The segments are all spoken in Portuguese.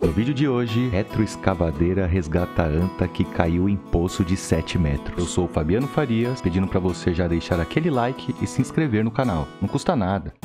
No vídeo de hoje, retroescavadeira resgata anta que caiu em poço de 7 metros. Eu sou o Fabiano Farias, pedindo para você já deixar aquele like e se inscrever no canal. Não custa nada.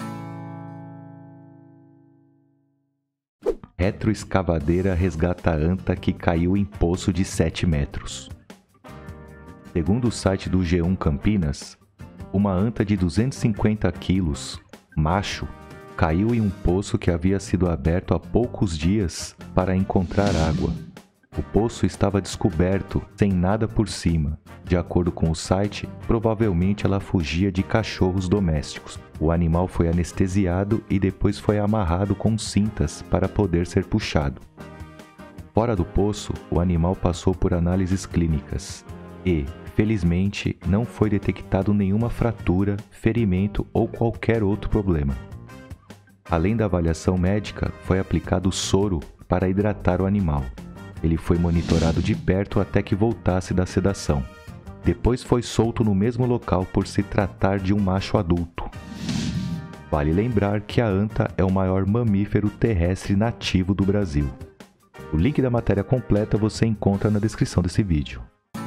Retroescavadeira resgata anta que caiu em poço de 7 metros. Segundo o site do G1 Campinas, uma anta de 250 quilos, macho, caiu em um poço que havia sido aberto há poucos dias para encontrar água. O poço estava descoberto, sem nada por cima. De acordo com o site, provavelmente ela fugia de cachorros domésticos. O animal foi anestesiado e depois foi amarrado com cintas para poder ser puxado. Fora do poço, o animal passou por análises clínicas e, felizmente, não foi detectado nenhuma fratura, ferimento ou qualquer outro problema. Além da avaliação médica, foi aplicado soro para hidratar o animal. Ele foi monitorado de perto até que voltasse da sedação. Depois foi solto no mesmo local por se tratar de um macho adulto. Vale lembrar que a anta é o maior mamífero terrestre nativo do Brasil. O link da matéria completa você encontra na descrição desse vídeo.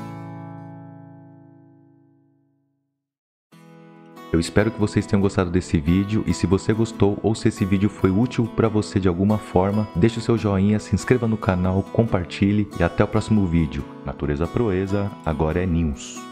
Eu espero que vocês tenham gostado desse vídeo e se você gostou ou se esse vídeo foi útil para você de alguma forma, deixe o seu joinha, se inscreva no canal, compartilhe e até o próximo vídeo. Natureza Proeza, agora é News.